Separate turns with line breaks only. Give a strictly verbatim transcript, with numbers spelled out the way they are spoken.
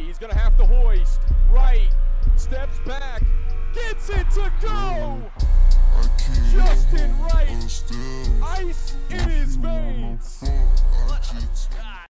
He's going to have to hoist. Wright steps back, gets it to go. Justin Wright, ice in his veins.